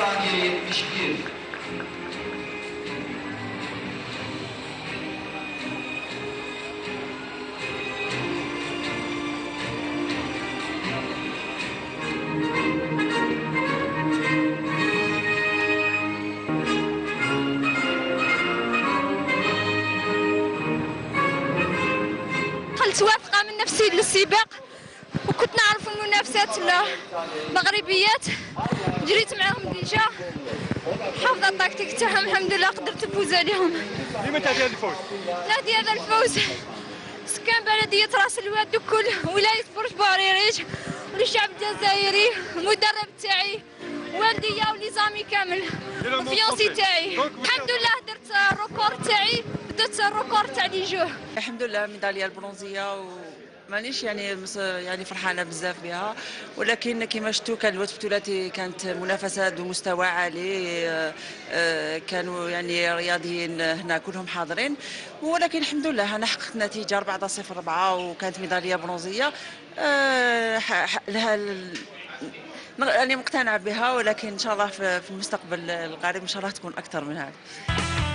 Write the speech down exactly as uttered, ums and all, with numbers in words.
saniye yetmiş bir. دخلت واثقة من نفسي للسباق، وكنت نعرف المنافسات المغربيات، جريت معاهم ديجا، حافظة التكتيك تاعهم، الحمد لله قدرت نفوز عليهم. لمن تهدي هذا الفوز؟ نهدي هذا الفوز سكان بلدية راس الواد وكل ولاية برج باريريج والشعب الجزائري، المدرب تاعي، والديا وليزامي كامل، الفيونسي تاعي. الحمد لله درت الركور تاعي، درت الركور تاع لي جو. الحمد لله ميداليه البرونزيه، ومانيش يعني يعني فرحانه بزاف بها، ولكن كما شفتوا كانت بطولات كانت منافسات بمستوى عالي، كانوا يعني رياضيين هنا كلهم حاضرين، ولكن الحمد لله انا حققت نتيجه أربعة صفر أربعة وكانت ميداليه برونزيه لها. أنا مقتنعة بها، ولكن إن شاء الله في المستقبل القريب إن شاء الله تكون أكثر من هذا.